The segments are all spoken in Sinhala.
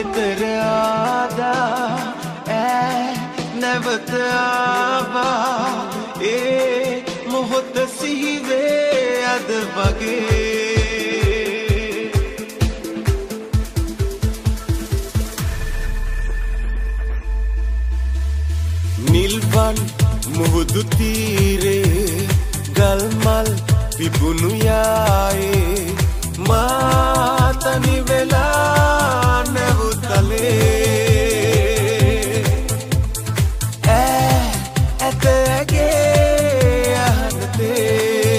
එතර ආදා නැවත ආවා ඒ මොහොත සිහිවේ අද වගේ නිල්වන් මුහුදු තීරේ ගල්මල් පිපුණු යායේ මා තනි වෙලා නැවුතලේ ඇතගේ අහනතේ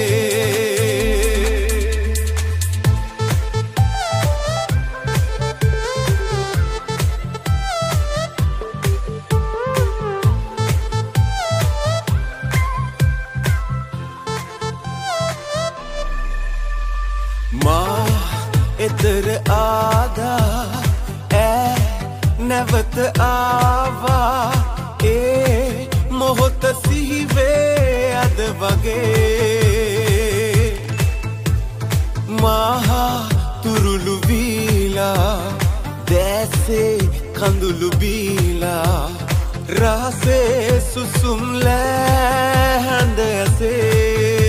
මා එතර ආදා නැවත ආවා ඒ මොහොත සිහිවේ අද වගේ මහා තුරුළු වීලා දැසේ කඳුළු බීලා රහසේ සුසුම් ලෑහඳ ඇසේ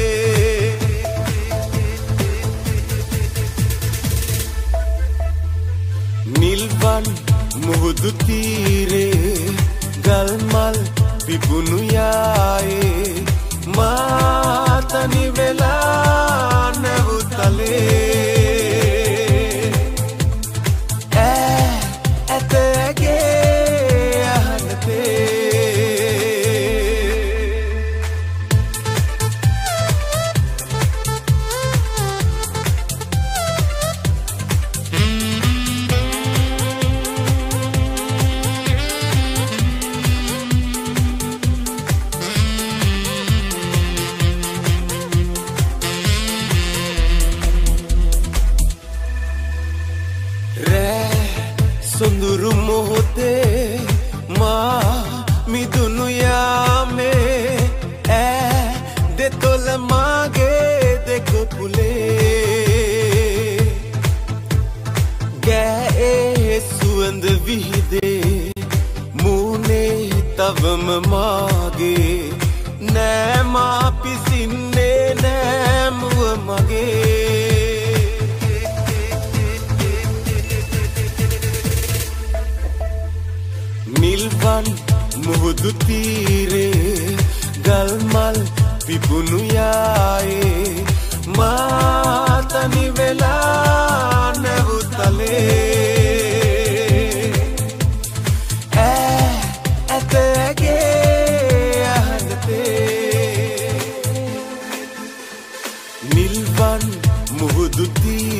නිල්වන් මුහුදු තීරේ ගල්මල් පිපුණු යායේ මා තනි වෙලා නැවුතලේ ඇතගේ අහනතේ සොඳුරු මොහොතේ මා මිදුණු යාමේ දෙතොල මාගේ දෙක පුලේ ගෑයේ සුවඳ විහිදේ මූනේ තවම මාගේ නෑ මා පිසින්නේ නෑ මුව මගේ නිල්වන් මුහුදු තීරේ ගල්මල් පිපුණු යායේ මා තනි වෙලා නැවුතලේ ඇතගේ අහනතේ නිල්වන් මුහුදු තීරේ